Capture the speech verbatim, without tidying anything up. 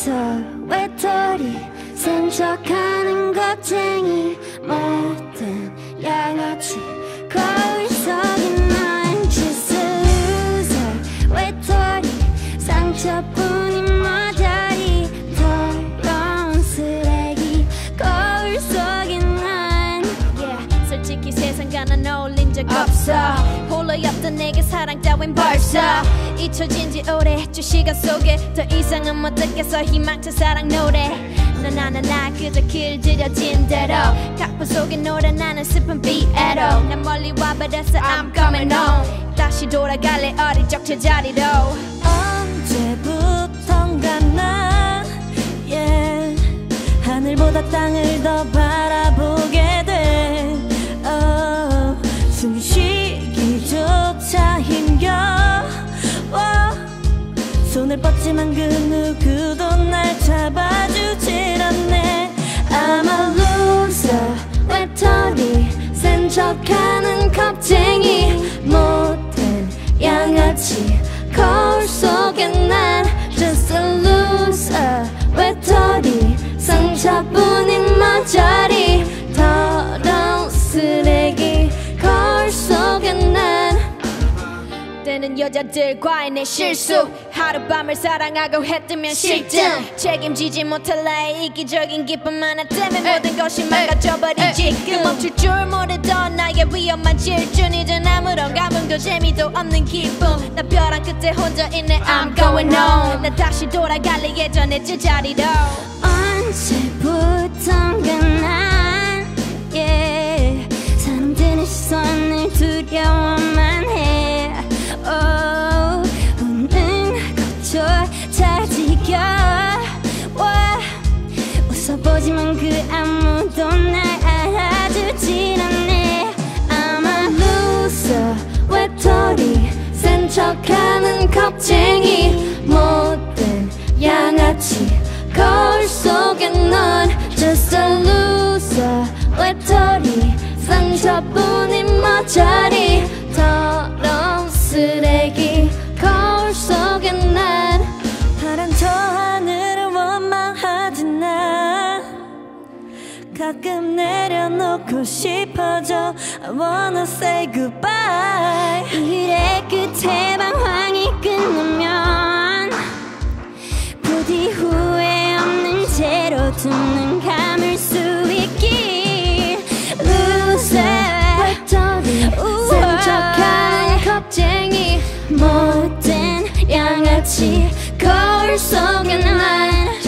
눈서 외톨이 센 척하는 겁쟁이 못된 양아치 거울 속인 난 Just a loser 외톨이 상처뿐인 모자리 더러운 쓰레기 거울 속인 난 yeah, 솔직히 세상과 난 어울린 적 없어 홀로였던 내게 사랑 따윈 벌써 잊혀진 지 오래했죠 시간 속에 더 이상은 못 듣겠어 희망찬 사랑 노래 나나나나 그저 길들여진 대로 각본 속에 노래 나는 슬픈 비애로 난 멀리 와버렸어 I'm coming home 다시 돌아갈래 어릴 적 제자리로 언제부턴가 난 yeah, 하늘보다 땅을 더 바라보게 돼 oh, 숨 쉬기조차 힘겨워 손을 뻗지만 그 누구도 날 잡아주질 않네 I'm a loser 외톨이 센 척하는 겁쟁이 못된 양아치 거울 속엔 난 Just a loser 외톨이 상처뿐인 모자리 더러운 쓰레기 거울 속엔 난 때는 여자들과의 내 실수 하룻밤을 사랑하고 해뜨면 실증 책임지지 못할래 이기적인 기쁨 하나 때문에 모든 것이 망가져버리지 그 멈출 줄 모르던 나의 위험한 질주 이젠 아무런 감흥도 재미도 없는 기분 나 벼랑 끝에 혼자 있네 I'm going home 나 다시 돌아갈래 예전의 제자리로 언제부턴가 난 yeah, 사람들의 시선을 두려워만 해 oh, 웃는 것조차 지겨워 웃어보지만 그 아무도 날 알아주질 않네 I'm a loser 외톨이 센 척하는 겁쟁이 못된 양아치 거울 속엔 넌 Just a loser 외톨이 상처뿐인 모자리 더러운 쓰레기 거울 속엔 난 파란 저 하늘을 원망하진 나 가끔 내려놓고 싶어져 I wanna say goodbye 일의 끝에 방황이 끝나면 부디 후회 없는 채로 두 눈 감을 수 있길 Loser 외톨이 센 척하는 겁쟁이 못된 양아치 거울 속에 난